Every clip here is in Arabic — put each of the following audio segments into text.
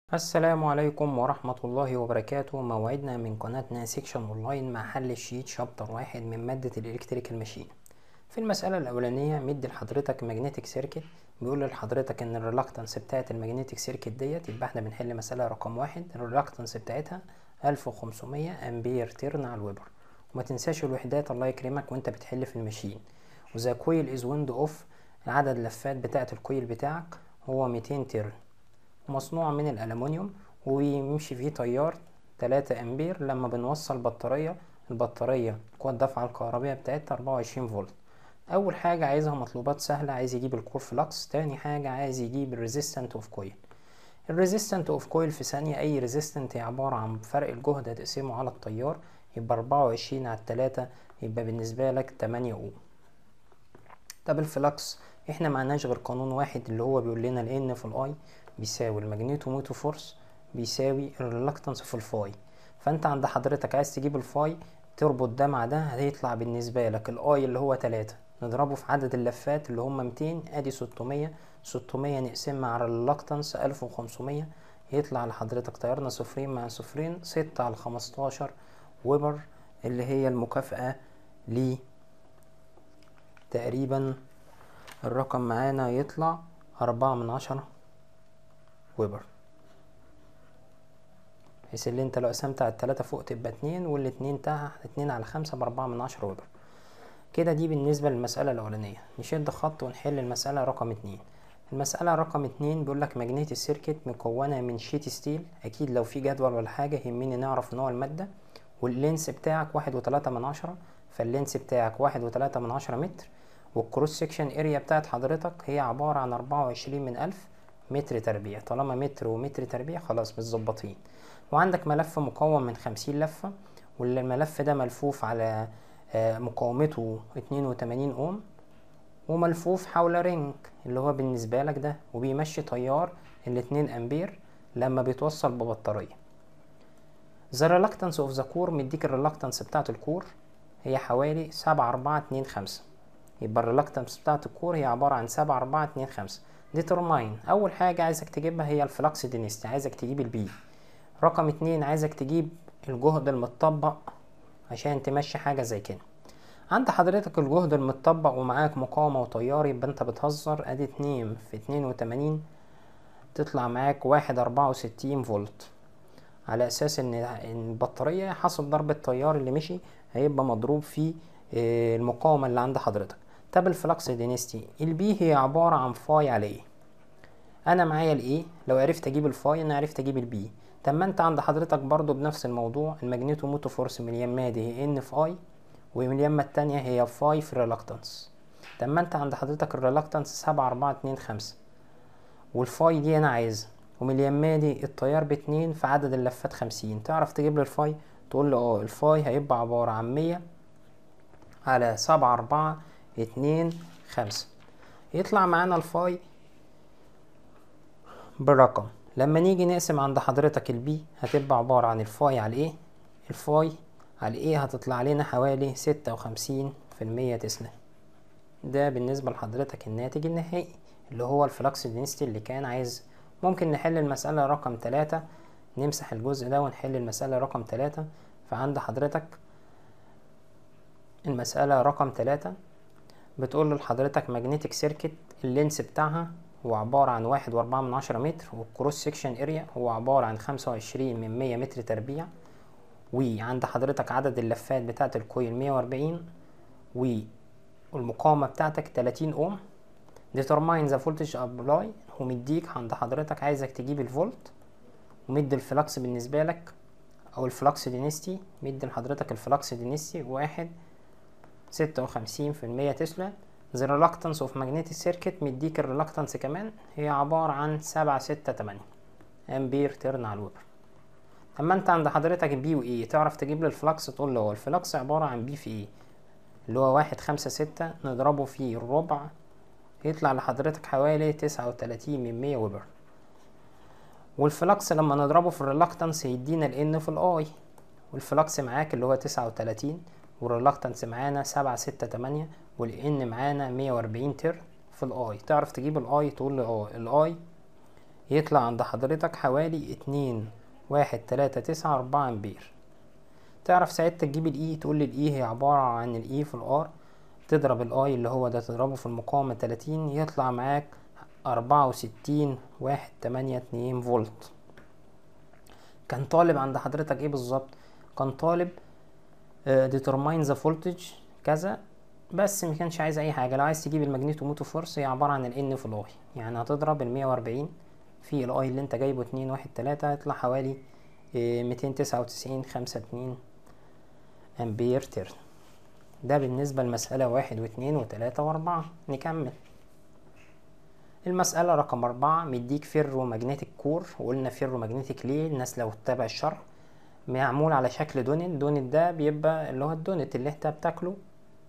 السلام عليكم ورحمة الله وبركاته. موعدنا من قناتنا سيكشن اونلاين مع حل الشيت شابتر 1 من مادة الالكتريكال ماشين. في المسألة الأولانية مدي لحضرتك ماجنتيك سيركت، بيقول لحضرتك ان الريلاكتنس بتاعت الماجنتيك سيركت ديت، يبقى احنا بنحل مسألة رقم 1. الريلاكتنس بتاعتها 1500 امبير تيرن على الويبر. وما تنساش الوحدات الله يكرمك وانت بتحل في الماشين. وذا كويل از ويند اوف، عدد اللفات بتاعت الكويل بتاعك هو 200 تيرن، مصنوع من الألمنيوم، ويمشي فيه تيار 3 أمبير. لما بنوصل البطارية قوة الدفعة الكهربية بتاعتها 24 فولت. أول حاجة عايزها مطلوبات سهلة، عايز يجيب الكور فلكس. تاني حاجة عايز يجيب الريزيستنت اوف كويل. الريزيستنت اوف كويل في ثانية، أي ريزيستنت هي عبارة عن فرق الجهد هتقسمه على التيار، يبقى 24 على 3، يبقى بالنسبة لك 8 أوم. طب الفلكس، احنا معناش غير قانون واحد اللي هو بيقول لنا ال N في الاي بيساوي الماجنيتوموتو فورس بيساوي الريلكتنس في الفاي. فانت عند حضرتك عايز تجيب الفاي، تربط ده مع ده، هيطلع بالنسبة لك الاي اللي هو 3 نضربه في عدد اللفات اللي هم 200، ادي 600 نقسمها على الريلكتنس 1500، يطلع لحضرتك طيارنا صفرين مع صفرين 6 على 15 ويبر، اللي هي المكافأة ليه. تقريبا الرقم معانا يطلع 4/10 ويبر، بحيث اللي انت لو قسمت على 3 فوق تبقى 2، والاتنين تحت 2 على 5 ب4/10 ويبر. كده دي بالنسبة للمسألة الأولانية. نشد خط ونحل المسألة رقم 2. المسألة رقم 2 بيقولك ماجنيتي سيركت مكونة من شيت ستيل. أكيد لو في جدول ولا حاجة يهمني نعرف نوع المادة. واللينس بتاعك 1.3، فاللينس بتاعك 1.3 متر. والكروس سيكشن اريا بتاعت حضرتك هي عبارة عن 24 من 1000 متر تربيع. طالما متر ومتر تربيع خلاص متظبطين. وعندك ملف مكون من 50 لفة، والملف ده ملفوف على مقاومته 82 اوم، وملفوف حول رينج اللي هو بالنسبة لك ده، وبيمشي تيار 2 امبير لما بيتوصل ببطارية. The reluctance of the core، مديك الريلكتنس بتاعت الكور هي حوالي 7/425، يبقى الريلكتنس بتاعت الكور هي عبارة عن 7/425. determine، أول حاجة عايزك تجيبها هي الفلكس دينستي، عايزك تجيب البي. رقم 2 عايزك تجيب الجهد المتطبق عشان تمشي حاجة زي كده. عند حضرتك الجهد المتطبق ومعاك مقاومة وتيار، يبقى انت بتهزر. ادي 2 في 82 تطلع معاك 1.64 فولت، على اساس ان البطارية حسب ضرب التيار اللي مشي هيبقى مضروب في المقاومة اللي عند حضرتك. طب الفلكس دينستي البي هي عبارة عن فاي على ايه؟ انا معايا الايه، لو عرفت اجيب الفاي انا عرفت اجيب البي. طب ما انت عند حضرتك برضو بنفس الموضوع، الماجنيتوموتو فورس من اليمة دي هي ان في اي، ومن اليمة التانية هي فاي في الريلكتنس. طب ما انت عند حضرتك الريلكتنس 7/425، والفاي دي انا عايزها، ومن اليمة دي التيار ب2 في عدد اللفات 50. تعرف تجيب لي الفاي؟ تقول له الفاي هيبقى عبارة عن 100 على 7/425، يطلع معانا الفاي بالرقم. لما نيجي نقسم عند حضرتك البي هتبقى عبارة عن الفاي على ايه، الفاي على ايه هتطلع لنا حوالي 56% تسلا. ده بالنسبة لحضرتك الناتج النهائي اللي هو الفلكس دينستي اللي كان عايز. ممكن نحل المسألة رقم 3، نمسح الجزء ده ونحل المسألة رقم 3. فعند حضرتك المسألة رقم 3 بتقول لحضرتك ماجنتيك سيركت، اللينس بتاعها هو عبارة عن 1.4 متر، والكروس سيكشن اريا هو عبارة عن 25 من 100 متر تربيع. وعند حضرتك عدد اللفات بتاعت الكويل 140، والمقاومة بتاعتك 30 اوم. determine the voltage apply، ومديك عند حضرتك عايزك تجيب الفولت، ومد الفلكس بالنسبة لك او الفلكس دينستي، مد لحضرتك الفلكس دينستي 56% تسلا. the reluctance of magnetic circuit مديك الريلكتنس كمان هي عبارة عن 768 امبير تيرن على الويبر. اما انت عند حضرتك بي وايه، تعرف تجيب لي الفلكس، تقول له هو الفلكس عبارة عن بي في ايه اللي هو 1.56 نضربه في الربع، يطلع لحضرتك حوالي 39 من 100 ويبر. والفلكس لما نضربه في الريلكتنس يدينا الان في الاي، والفلكس معاك اللي هو 39، والريلكتنس معانا 768، والان معانا 140 تر في الاي. تعرف تجيب الاي؟ تقول لي الاي يطلع عند حضرتك حوالي 2.139 امبير. تعرف ساعتها تجيب الاي، تقول لي الاي هي عبارة عن الاي في الار، تضرب الاي اللي هو ده تضربه في المقاومة 30، يطلع معاك 64.182 فولت. كان طالب عند حضرتك ايه بالظبط؟ كان طالب determine the voltage كذا، بس ما كانش عايز اي حاجه. لو عايز تجيب الماجنيتوموتو فورس، هي عباره عن الان في الاي، يعني هتضرب ال 140 في الاي اللي انت جايبه 213، هيطلع حوالي 299.52 امبير تيرن. ده بالنسبه لمساله 1 و2 و3 و4. نكمل المسألة رقم 4. مديك فيرو ماجنتيك كور، وقلنا فيرو ماجنتيك ليه؟ الناس لو تتابع الشرح، معمول على شكل دونت. دونت ده بيبقى اللي هو الدونت اللي انت بتاكله،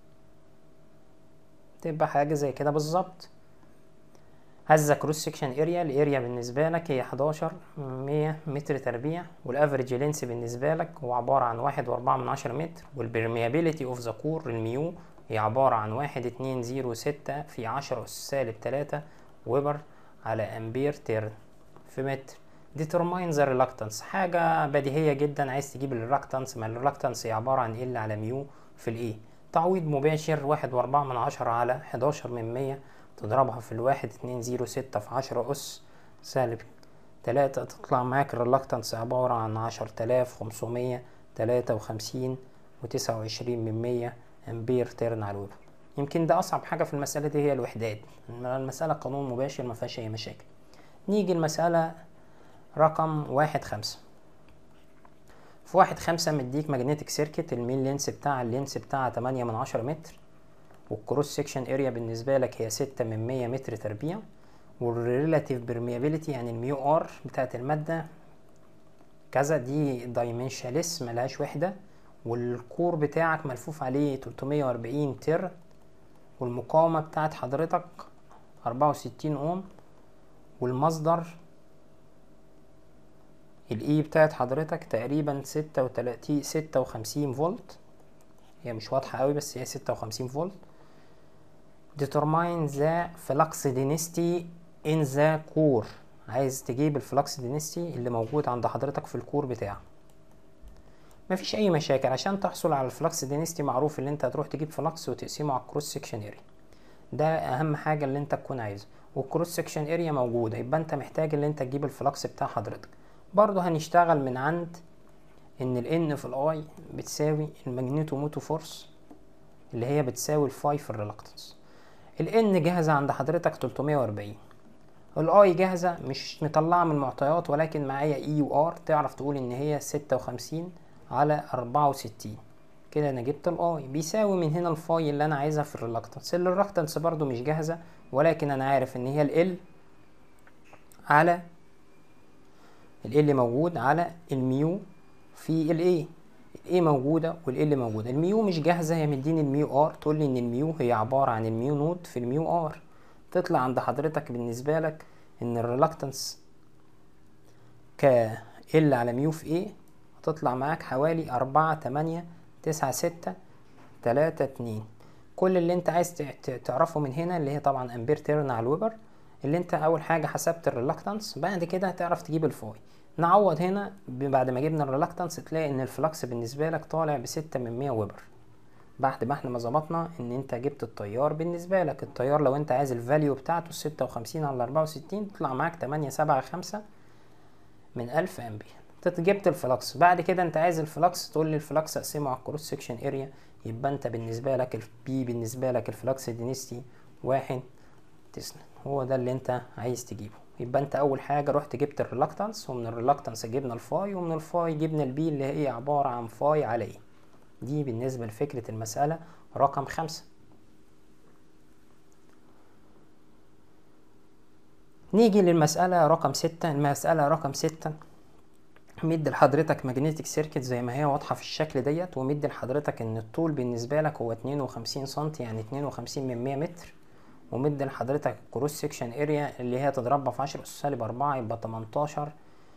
تبقى حاجة زي كده بالظبط. هذا كروس سكشن اريا، الاريا بالنسبة لك هي 1100 متر تربيع، والافريج لينس بالنسبة لك هو عبارة عن 1.4 متر، والبرميابيليتي اوف ذا كور الميو هي عبارة عن 1206 في 10 أس -3 ويبر على امبير تيرن في متر. determine the reluctance، حاجة بديهية جدا. عايز تجيب الريلكتنس، ما الريلكتنس هي عبارة عن ال على ميو في الاي. تعويض مباشر، 1.4 على 11 من 100، تضربها في 1206 في 10 أس -3، تطلع معاك الريلكتنس عبارة عن 10,553.29 امبير تيرن على الويبر. يمكن ده أصعب حاجة في المسألة دي هي الوحدات. المسألة قانون مباشر ما فيهاش أي مشاكل. نيجي المسألة رقم 1.5. في 1.5 مديك ماجنتيك سيركت، المين لينس بتاع اللينس بتاعها 8/10 متر، والكروس سيكشن اريا بالنسبة لك هي 6 من 100 متر تربيع، والريلاتيف برميابيليتي يعني الميو ار بتاعت المادة كذا، دي دايمنشاليس ملهاش وحدة، والكور بتاعك ملفوف عليه 340 تر، والمقاومة بتاعت حضرتك 64 اوم، والمصدر الاي بتاعت حضرتك تقريبا 56 فولت، هي مش واضحة قوي بس هي 56 فولت. determine the flux density in the core، عايز تجيب الفلكس دينستي اللي موجود عند حضرتك في الكور بتاعه. مفيش اي مشاكل. عشان تحصل على الفلكس دينستي معروف ان انت هتروح تجيب فلكس وتقسمه على الكروس سكشن اريا، ده اهم حاجة اللي انت تكون عايزه، والكروس سكشن اريا موجودة، يبقى انت محتاج ان انت تجيب الفلكس بتاع حضرتك. برضو هنشتغل من عند ان ال N في الاي بتساوي الماجنيتوموتو فورس اللي هي بتساوي الفاي في الريلكتنس. ال N جاهزة عند حضرتك 340، الاي جاهزة مش مطلعة من المعطيات، ولكن معايا اي و ار، تعرف تقول ان هي 56 على 64. كده انا جبت الاي بيساوي من هنا الفاي اللي انا عايزها في الريلكتنس. الريلكتنس برضو مش جاهزة، ولكن انا عارف ان هي ال على ال موجود على الميو في الاي، الاي موجودة والال موجودة. الميو مش جاهزة، هي مديني الميو ار، تقول لي ان الميو هي عبارة عن الميو نوت في الميو ار. تطلع عند حضرتك بالنسبة لك ان الريلكتنس ك ال على ميو في ايه هتطلع معاك حوالي 4.89632. كل اللي انت عايز تعرفه من هنا اللي هي طبعا امبير تيرن على الويبر، اللي انت اول حاجة حسبت الريلكتنس، بعد كده هتعرف تجيب الفاي. نعوض هنا بعد ما جبنا الريلكتنس، تلاقي ان الفلكس بالنسبة لك طالع ب6 من 100 ويبر، بعد ما احنا ما ظبطنا ان انت جبت التيار. بالنسبة لك التيار لو انت عايز الفاليو بتاعته 56 على 64، تطلع معاك 875 من 1000 امبير. جبت الفلكس، بعد كده انت عايز الفلكس، تقول لي الفلكس اقسمه على الكروس سكشن اريا، يبقى انت بالنسبة لك البي بالنسبة لك الفلكس دينستي 1 تسلا، هو ده اللي انت عايز تجيبه. يبقى انت اول حاجة رحت جبت الريلكتنس، ومن الريلكتنس جبنا الفاي، ومن الفاي جبنا البي اللي هي عبارة عن فاي على ايه. دي بالنسبة لفكرة المسألة رقم 5. نيجي للمسألة رقم 6. المسألة رقم 6 مدي لحضرتك ماجنتيك سيركت زي ما هي واضحة في الشكل ديت، ومدي لحضرتك ان الطول بالنسبة لك هو 52 سنتي، يعني 52 من 100 متر، ومدي لحضرتك كروس سيكشن اريا اللي هي تضربها في 10 أس -4، يبقى 18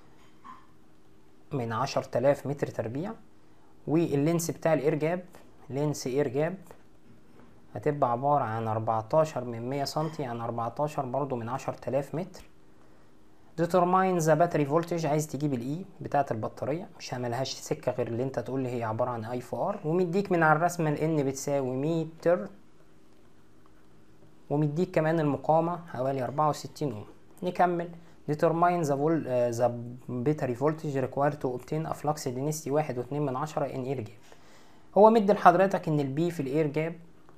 من 10,000 متر تربيع. واللينس بتاع الاير جاب، لينس اير جاب هتبقى عبارة عن 14 من 100 سنتي، يعني 14 برضو من 10,000 متر. determine the battery voltage، عايز تجيب الاي بتاعه البطاريه، مش هعملهاش سكه غير اللي انت تقول لي هي عباره عن اي في ار، ومديك من على الرسمه الان بتساوي 100 ترن، ومديك كمان المقاومه حوالي 64 اوم. نكمل. determine the battery voltage required to obtain a flux density 1.2 in air gap. هو مدي لحضرتك ان البي في الاير جاب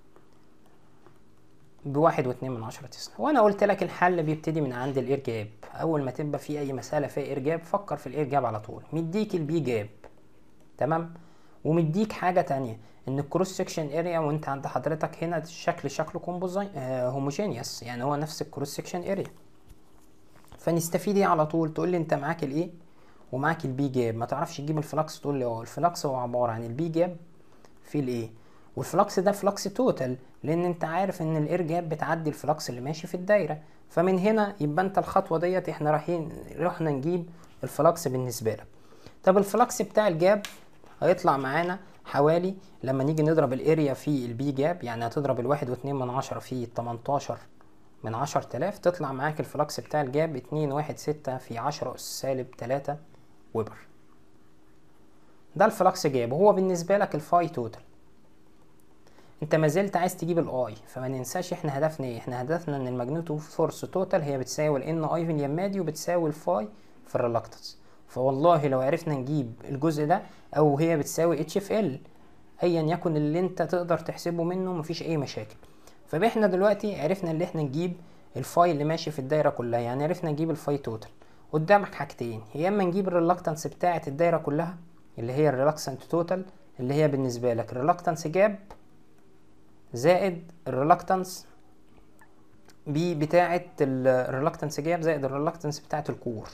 ب1.2 تسلا، وانا قلت لك الحل بيبتدي من عند الاير جاب. اول ما تبقى في اي مساله فيها اير جاب فكر في الاير جاب على طول. مديك البي جاب، تمام، ومديك حاجه تانية ان الكروس سكشن اريا، وانت عند حضرتك هنا شكله هوموجينيوس، يعني هو نفس الكروس سكشن اريا. فنستفيد ايه على طول؟ تقول لي انت معاك الايه ومعاك البي جاب، ما تعرفش تجيب الفلكس، تقول لي الفلكس هو عباره عن البي جاب في الايه، والفلكس ده فلكس توتال، لان انت عارف ان الاير جاب بتعدي الفلكس اللي ماشي في الدايره. فمن هنا يبقى انت الخطوه ديت احنا رحنا نجيب الفلكس بالنسبه لك. طب الفلكس بتاع الجاب هيطلع معانا حوالي، لما نيجي نضرب الاريا في البي جاب، يعني هتضرب 1.2 في 18/10,000، تطلع معاك الفلكس بتاع الجاب 2.16 في 10⁻³ ويبر. ده الفلكس جاب، وهو بالنسبه لك الفاي توتال. انت ما زلت عايز تجيب الاي، فما ننساش احنا هدفنا ايه. احنا هدفنا ان الماجنتو فورس توتال هي بتساوي الان اي في اليمادي وبتساوي الفاي في الريلكتنس. فوالله لو عرفنا نجيب الجزء ده، او هي بتساوي اتش في ال، ايا يكن اللي انت تقدر تحسبه منه، مفيش اي مشاكل. فاحنا دلوقتي عرفنا ان احنا نجيب الفاي اللي ماشي في الدايره كلها، يعني عرفنا نجيب الفاي توتال. قدامك حاجتين، يا اما نجيب الريلكتنس بتاعه الدايره كلها اللي هي الريلكتنس توتال، اللي هي بالنسبه لك الريلكتنس جاب زائد الريلكتنس بي بتاعه الريلكتنس جاب زائد الريلكتنس بتاعه الكور،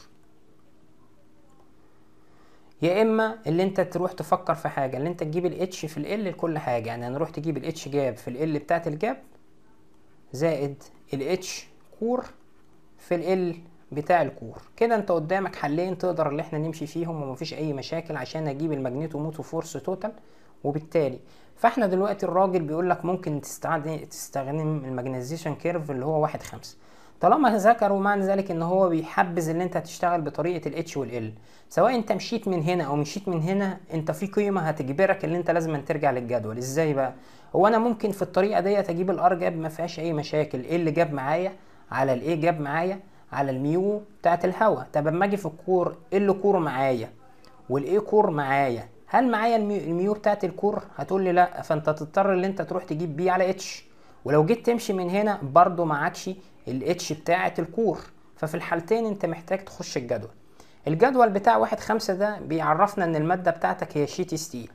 يا اما اللي انت تروح تفكر في حاجه اللي انت تجيب الاتش في ال لكل حاجه، يعني هنروح تجيب الاتش جاب في ال بتاعه الجاب زائد الاتش كور في ال بتاع الكور. كده انت قدامك حلين تقدر اللي احنا نمشي فيهم ومفيش اي مشاكل عشان اجيب الماجنيتو موتو فورس توتال. وبالتالي فاحنا دلوقتي الراجل بيقول لك ممكن تستخدم الماجنيزيشن كيرف اللي هو 1/5. طالما ذكروا معنى ذلك ان هو بيحبذ ان انت تشتغل بطريقه الاتش والال، سواء انت مشيت من هنا او مشيت من هنا، انت في قيمه هتجبرك ان انت لازم ترجع للجدول. ازاي بقى؟ هو انا ممكن في الطريقه ديت اجيب الار جاب ما فيهاش اي مشاكل، ايه اللي جاب معايا على الايه جاب معايا على الميو بتاعت الهواء. طب اما اجي في الكور، اللي كور معايا والايه كور معايا، هل معايا الميو بتاعت الكور؟ هتقول لي لا، فانت تضطر ان انت تروح تجيب بي على اتش، ولو جيت تمشي من هنا برضو معكش الاتش بتاعت الكور. ففي الحالتين انت محتاج تخش الجدول. الجدول بتاع 1/5 ده بيعرفنا ان المادة بتاعتك هي شيت ستيل.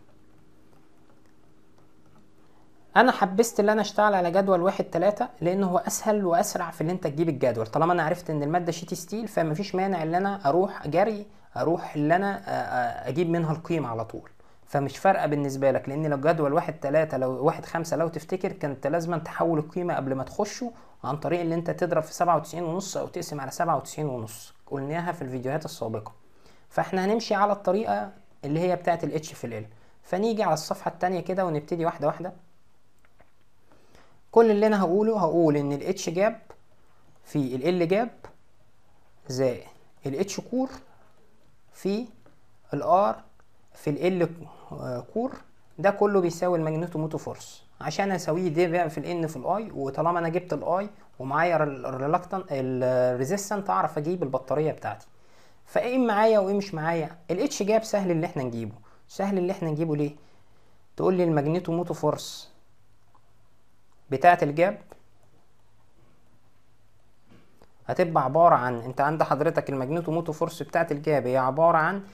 انا حبست ان انا اشتغل على جدول 1/3 لانه هو اسهل واسرع في ان انت تجيب الجدول. طالما انا عرفت ان المادة شيت ستيل فمفيش مانع ان انا اروح جري، اروح ان انا اجيب منها القيمة على طول. فمش فارقة بالنسبة لك، لان لو جدول 1/3 لو 1/5 لو تفتكر كانت لازم تحول القيمة قبل ما تخشه عن طريق ان انت تضرب في 97.5 او تقسم على 97.5، قلناها في الفيديوهات السابقة. فاحنا هنمشي على الطريقة اللي هي بتاعت الاتش في ال. فنيجي على الصفحة التانية كده ونبتدي واحدة واحدة. كل اللي انا هقول ان الاتش جاب في ال جاب زائد الاتش كور في الار في ال كور، ده كله بيساوي الماجنيتو موتو فورس. عشان اساويه ده بقى في الان في الاي، وطالما انا جبت الاي ومعايا الريلكتنت الريزيستنت اعرف اجيب البطاريه بتاعتي. فايه معايا وايه مش معايا؟ الاتش جاب سهل اللي احنا نجيبه. سهل اللي احنا نجيبه ليه؟ تقول لي الماجنيتو موتو فورس بتاعه الجاب هتبقى عباره عن، انت عند حضرتك الماجنيتو موتو فورس بتاعه الجاب هي عباره عن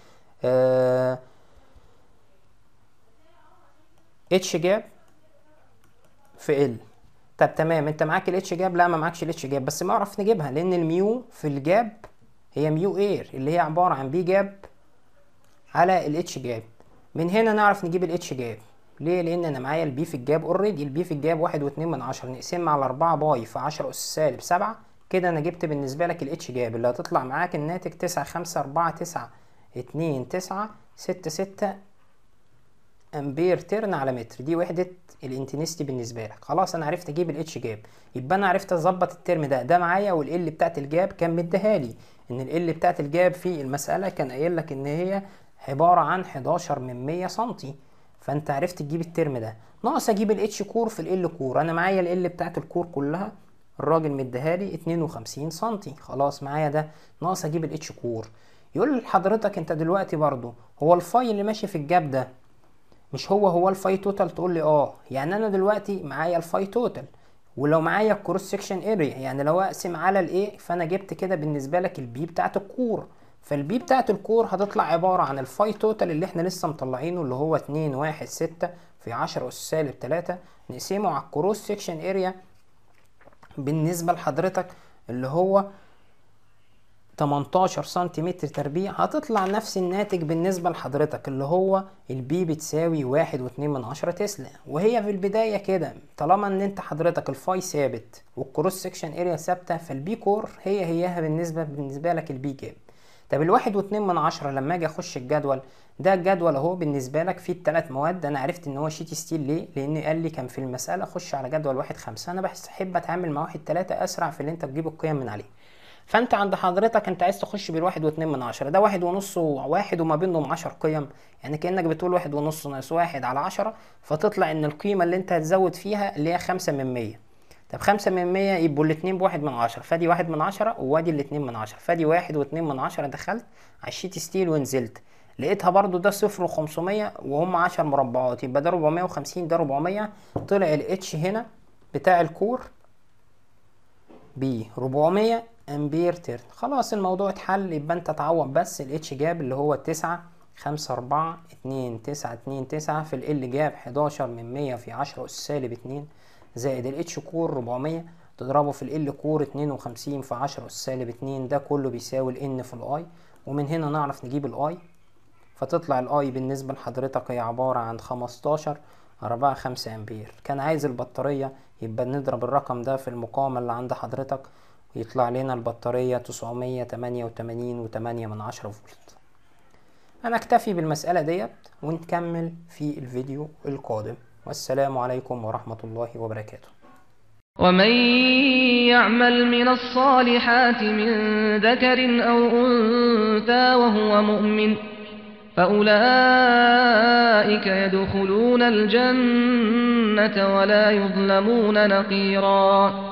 اتش جاب في ال. طب تمام، انت معاك الاتش جاب؟ لا ما معكش الاتش جاب، بس ما اعرف نجيبها لان الميو في الجاب هي ميو اير اللي هي عباره عن بي جاب على الاتش جاب. من هنا نعرف نجيب الاتش جاب. ليه؟ لان انا معايا البي في الجاب اوريدي. البي في الجاب 1.2 نقسمها على 4 باي في 10⁻⁷. كده انا جبت بالنسبه لك الاتش جاب اللي هتطلع معاك الناتج 9549296 امبير ترن على متر، دي وحدة الانتنستي بالنسبة لك. خلاص انا عرفت اجيب الاتش جاب، يبقى انا عرفت اظبط الترم ده معايا. والال بتاعت الجاب كان مديهالي ان ال بتاعت الجاب في المسألة كان قايل لك ان هي عبارة عن 11 من 100 سنتي، فانت عرفت تجيب الترم ده. ناقص اجيب الاتش كور في ال كور. انا معايا ال بتاعت الكور كلها، الراجل مديهالي 52 سنتي، خلاص معايا ده. ناقص اجيب الاتش كور. يقول لحضرتك انت دلوقتي برضو هو الفاي اللي ماشي في الجاب ده مش هو الفاي توتال؟ تقول لي اه. يعني انا دلوقتي معايا الفاي توتال، ولو معايا الكروس سكشن اريا، يعني لو اقسم على الايه، فانا جبت كده بالنسبه لك البي بتاعت الكور. فالبي بتاعت الكور هتطلع عباره عن الفاي توتال اللي احنا لسه مطلعينه، اللي هو 2.16 في 10 اس سالب 3، نقسمه على الكروس سكشن اريا بالنسبه لحضرتك اللي هو 18 سنتيمتر تربيع، هتطلع نفس الناتج بالنسبة لحضرتك اللي هو البي بتساوي 1.2 تسلا. وهي في البداية كده طالما ان انت حضرتك الفاي ثابت والكروس سكشن اريا ثابتة، فالبي كور هيها بالنسبة لك البي جاب. طب 1.2 لما اجي اخش الجدول ده، الجدول اهو بالنسبة لك فيه الثلاث مواد. انا عرفت ان هو شيت ستيل ليه؟ لان قال لي كان في المسألة خش على جدول 1.5. انا بحب اتعامل مع 1.3 اسرع في اللي انت تجيب القيم من عليه. فانت عند حضرتك انت عايز تخش بال1.2، ده 1.5 وواحد وما بينهم 10 قيم، يعني كأنك بتقول 1.5 ناقص 1 على 10، فتطلع ان القيمة اللي انت هتزود فيها اللي هي 5 من 100. طب 5 من 100 يبقوا الاتنين ب1/10، فادي 1/10 وادي ال2/10، فادي 1.2 دخلت على الشيت ستيل ونزلت لقيتها برضو ده 0 و500 وهم 10 مربعات، يبقى ده 450 ده 400. طلع الاتش هنا بتاع الكور ب 400 امبير ترن. خلاص الموضوع اتحل. يبقى انت تعوض بس الاتش جاب اللي هو 9.542929 في ال جاب 11 من 100 في 10 اس سالب 2 زائد الاتش كور 400 تضربه في ال كور 52 في 10 اس سالب 2، ده كله بيساوي الان في الاي. ومن هنا نعرف نجيب الاي، فتطلع الاي بالنسبة لحضرتك هي عبارة عن 15.45 امبير. كان عايز البطارية، يبقى نضرب الرقم ده في المقاومة اللي عند حضرتك ويطلع لنا البطارية 988.8 فولت. انا اكتفي بالمسألة ديت ونكمل في الفيديو القادم، والسلام عليكم ورحمة الله وبركاته. ومن يعمل من الصالحات من ذكر أو أنثى وهو مؤمن فأولئك يدخلون الجنة ولا يظلمون نقيرا.